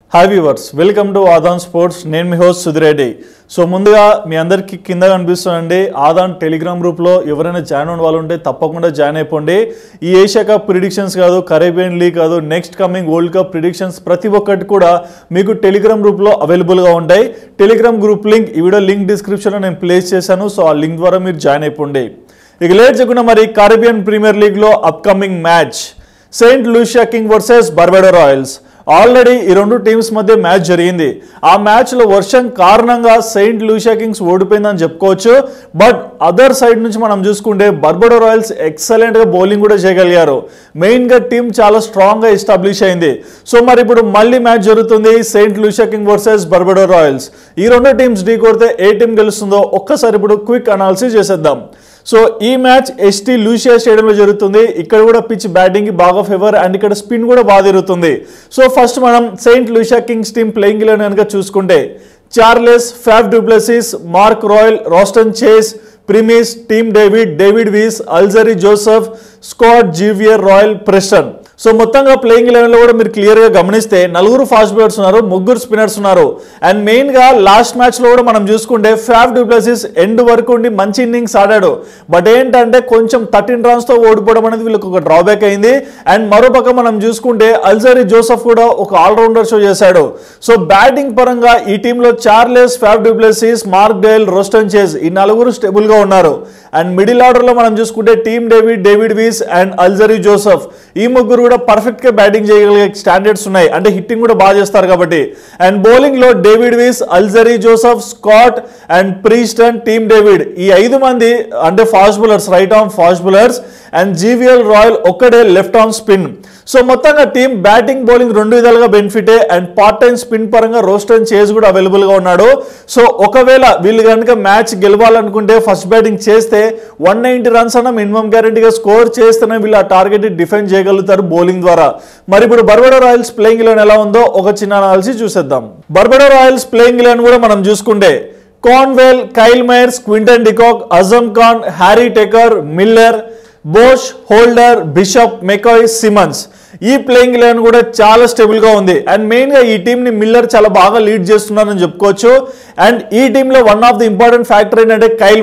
Hi viewers, welcome to Aadan sports. నేను మీ host Sudhi Reddy. So ముందుగా మీ అందరికీ కింద కనిపిస్తుందండి ఆదాన్ టెలిగ్రామ్ గ్రూప్లో ఎవరైనా జాయిన్ అవ్వని వాళ్ళు ఉంటే తప్పకుండా జాయిన్ అయిపోండి. ఈ ఏషియా కప్ ప్రిడిక్షన్స్ కాదు, కరేబియన్ లీగ్ కాదు, next coming world cup predictions ప్రతి ఒక్కటి కూడా మీకు టెలిగ్రామ్ గ్రూప్లో అవైలబుల్గా ఉంటాయి. టెలిగ్రామ్ గ్రూప్ లింక్ ఈ వీడియో లింక్ డిస్క్రిప్షన్లో నేను ప్లేస్ చేశాను. సో ఆ లింక్ ద్వారా మీరు జాయిన్ అయిపోండి. ఇక లేట్ చేయకుండా మరి కరేబియన్ ప్రీమియర్ లీగ్లో upcoming match Saint Lucia king versus Barbados royals. Already ఈ రెండు టీమ్స్ మధ్య మ్యాచ్ జరిగింది. ఆ మ్యాచ్లో వర్షం కారణంగా సెయింట్ లూషియా కింగ్స్ ఓడిపోయిందని చెప్పుకోవచ్చు. బట్ అదర్ సైడ్ నుంచి మనం చూసుకుంటే బార్బడో రాయల్స్ ఎక్సలెంట్గా బౌలింగ్ కూడా చేయగలిగారు. మెయిన్గా టీం చాలా స్ట్రాంగ్గా ఎస్టాబ్లిష్ అయింది. సో మరి ఇప్పుడు మళ్ళీ మ్యాచ్ జరుగుతుంది Saint Lucia king versus Barbados Royals. ఈ రెండు టీమ్స్ ఢీ కొడితే ఏ టీం గెలుస్తుందో ఒక్కసారి ఇప్పుడు క్విక్ అనాలిసిస్ చేసేద్దాం. సో ఈ మ్యాచ్ ఎస్టీ లూషియా స్టేడియంలో జరుగుతుంది. ఇక్కడ కూడా పిచ్ బ్యాటింగ్ బాగా ఫేవర్ అండ్ ఇక్కడ స్పిన్ కూడా బాగా తిరుగుతుంది. సో ఫస్ట్ మనం Saint Lucia kings team playing eleven కనుక చూసుకుంటే Charles, Faf du Plessis, Mark Royal, Roston Chase, Primus, Tim David, David Wiese, Alzarri Joseph, Scott Xavier, Royal Preston. So మొత్తంగా playing eleven లో కూడా మీరు క్లియర్ గా గమనిస్తే నలుగురు ఫాస్ట్ బౌలర్స్ ఉన్నారు, ముగ్గురు స్పిన్నర్స్ ఉన్నారు. అండ్ మెయిన్ గా లాస్ట్ మ్యాచ్ లో కూడా మనం చూసుకుంటే ఫాఫ్ డు ప్లెసిస్ ఎండ్ వరకు ఉండి మంచి ఇన్నింగ్స్ ఆడాడు. బట్ ఏంటంటే కొంచెం 13 రన్స్ తో ఓడిపోవడం అనేది వీళ్ళకి ఒక డ్రాబ్యాక్ అయింది. అండ్ మరోపక్క మనం చూసుకుంటే అల్జరీ జోసెఫ్ కూడా ఒక ఆల్రౌండర్ షో చేశాడు. సో బ్యాటింగ్ పరంగా ఈ టీంలో Charles, Faf du Plessis, Mark Dale, Roston Chase ఈ నలుగురు స్టేబుల్ గా ఉన్నారు. అండ్ మిడిల్ ఆర్డర్ లో మనం చూసుకుంటే Tim David, David Wiese and Alzarri Joseph ఈ ముగ్గురు కూడా పర్ఫెక్ట్ గా బ్యాటింగ్ చేయగలిగే స్టాండర్డ్స్ ఉన్నాయి. అంటే హిట్టింగ్ కూడా బాగా చేస్తారు కాబట్టి. అండ్ బౌలింగ్ లో David Wiese, Alzarri Joseph, Scott and Preston, Tim David ఈ 5 మంది అంటే fast bowlers, right arm fast bowlers. And Xavier, Royal ఒక్కడే లెఫ్ట్ ఆర్మ్ స్పిన్. సో మొత్తంగా టీం బ్యాటింగ్, బౌలింగ్ రెండు విధాలుగా బెనిఫిటే. అండ్ పార్ట్ టైం స్పిన్ పరంగా రోస్టన్ చేస్ కూడా అవైలబుల్ గా ఉన్నాడు. సో ఒకవేళ వీళ్ళు కనుక మ్యాచ్ గెలవాలనుకుంటే ఫస్ట్ బ్యాటింగ్ చేస్తే 190 రన్స్ అన్న మినిమం గ్యారెంటీగా స్కోర్ చేస్తేనే వీళ్ళు ఆ టార్గెట్ డిఫెండ్ చేయగలుగుతారు బౌలింగ్ ద్వారా. మరి ఇప్పుడు బార్బడో రాయల్స్ ప్లేయింగ్ ఎలెవెన్ ఎలా ఉందో ఒక చిన్న అనాలిసిస్ చూసేద్దాం. బార్బడో రాయల్స్ ప్లేయింగ్ ఎలెవెన్ కూడా మనం చూసుకుంటే Cornwall, Kyle Mayers, Quinton de Kock, Azam Khan, Harry Tector, Miller, Bosch, Holder, Bishop, McCoy, Simmons ఈ ప్లేయింగ్ ఎలెవెన్ కూడా చాలా స్టేబుల్ గా ఉంది. అండ్ మెయిన్ గా ఈ టీం ని మిల్లర్ చాలా బాగా లీడ్ చేస్తున్నారని చెప్పుకోవచ్చు. అండ్ ఈ టీంలో one of the important factor ఏంటంటే కైల్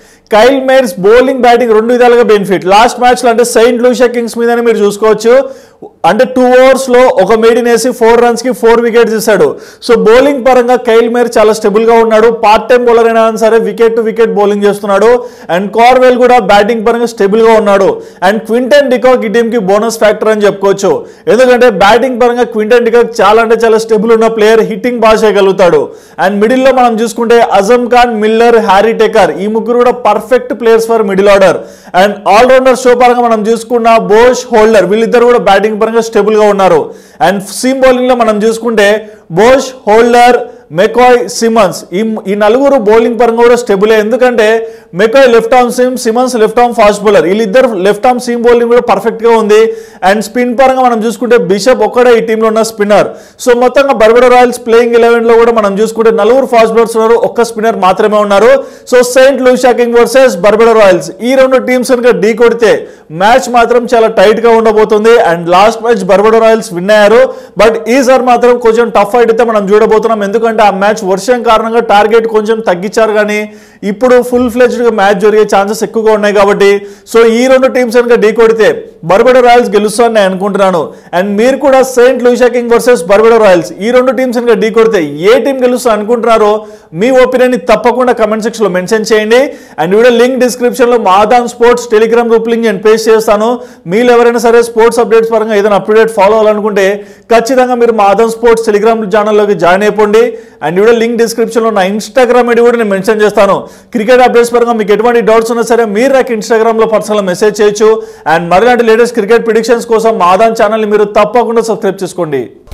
మైర్స్ బౌలింగ్, బ్యాటింగ్ రెండు విధాలుగా బెనిఫిట్. లాస్ట్ మ్యాచ్ లో అంటే సెయింట్ లూషియా కింగ్స్ మీదనే మీరు చూసుకోవచ్చు. అంటే 2 ఓవర్స్ లో ఒక మేడిన్ వేసి 4 రన్స్ కి 4 వికెట్స్ ఇస్తాడు. సో బౌలింగ్ పరంగా కైల్ మైర్ చాలా స్టేబుల్ గా ఉన్నాడు. పార్ట్ టైం బౌలర్ అయినా సరే వికెట్ టు వికెట్ బౌలింగ్ చేస్తున్నాడు. అండ్ కార్వెల్ కూడా బ్యాటింగ్ పరంగా స్టేబుల్ గా ఉన్నాడు. అండ్ క్వింటన్ డికాక్ ఈ టీం కి బోనస్ ఫ్యాక్టర్ అని చెప్పుకోవచ్చు. ఎందుకంటే బ్యాటింగ్ పరంగా క్వింటన్ డికాక్ చాలా అంటే చాలా స్టేబుల్ ఉన్న ప్లేయర్, హిట్టింగ్ బాగా చేయగలుగుతాడు. అండ్ మిడిల్ లో మనం చూసుకుంటే Azam Khan, Miller, Harry Tector ఈ ముగ్గురు కూడా perfect players for middle order. And allrounder show పరంగా మనం చూసుకున్న బోష్, హోల్డర్ వీళ్ళిద్దరు కూడా బ్యాటింగ్ పరంగా స్టేబుల్ గా ఉన్నారు. అండ్ సీమ్ బౌలింగ్ లో మనం చూసుకుంటే బోష్, హోల్డర్, మెకాయ్, సిమన్స్ ఈ నలుగురు బౌలింగ్ పరంగా కూడా స్టేబుల్. ఎందుకంటే McCoy left arm seam, Simmons left arm fast bowler వీళ్ళిద్దరు లెఫ్ట్ ఆర్మ్ సీమ్ బౌలింగ్ కూడా పర్ఫెక్ట్ గా ఉంది. అండ్ స్పిన్ పరంగా మనం చూసుకుంటే బిషప్ ఒక్కడే ఈ టీంలో ఉన్న స్పిన్నర్. సో మొత్తంగా బార్బడో రాయల్స్ ప్లేయింగ్ ఎలెవెన్ లో కూడా మనం చూసుకుంటే నలుగురు ఫాస్ట్ బౌలర్స్ ఉన్నారు, ఒక్క స్పిన్నర్ మాత్రమే ఉన్నారు. So Saint Lucia king versus Barbados Royals ఈ రెండు టీమ్స్ కనుక ఢీ కొడితే మ్యాచ్ మాత్రం చాలా టైట్ గా ఉండబోతుంది. And last match Barbados Royals win అయ్యారు. బట్ ఈసారి మాత్రం కొంచెం టఫ్ ఫైట్ అయితే మనం చూడబోతున్నాం. ఎందుకంటే ఆ మ్యాచ్ వర్షం కారణంగా టార్గెట్ కొంచెం తగ్గించారు, కానీ ఇప్పుడు ఫుల్ ఫ్లెడ్జ్డ్ గా మ్యాచ్ జరిగే ఛాన్సెస్ ఎక్కువగా ఉన్నాయి కాబట్టి సో ఈ రెండు టీమ్స్ కనుక ఢీ కొడితే బార్బడో రాయల్స్ గెలుస్తారని నేను అనుకుంటున్నాను. అండ్ మీరు కూడా Saint Lucia king versus Barbados Royals ఈ రెండు టీమ్స్ కనుక ఢీ కొడితే ఏ టీం గెలుస్తా అనుకుంటున్నారో మీ ఒపీనియన్ ని తప్పకుండా కమెంట్ సెక్షన్ లో మెన్షన్ చేయండి. అండ్ వీడియో లింక్ డిస్క్రిప్షన్ లో Adaan sports telegram group link నేను పేస్ట్ చేస్తాను. మీరు ఎవరైనా సరే స్పోర్ట్స్ అప్డేట్స్ పరంగా ఏదైనా అప్డేట్ ఫాలో అవ్వాలనుకుంటే ఖచ్చితంగా మీరు మా ఆదాన్ స్పోర్ట్స్ టెలిగ్రామ్ ఛానల్లోకి జాయిన్ అయిపోండి. అండ్ వీడియో లింక్ డిస్క్రిప్షన్ లో నా ఇన్స్టాగ్రామ్ ఐడి కూడా నేను మెన్షన్ చేస్తాను. క్రికెట్ అప్డేట్స్ పరంగా మీకు ఎటువంటి డౌట్స్ ఉన్నా సరే మీరు నాకు ఇన్స్టాగ్రామ్ లో పర్సనల్ మెసేజ్ చేయొచ్చు. అండ్ మరిలాంటి లేటెస్ట్ క్రికెట్ ప్రిడిక్షన్స్ కోసం ఆదాన్ ఛానల్ ని మీరు తప్పకుండా సబ్స్క్రైబ్ చేసుకోండి.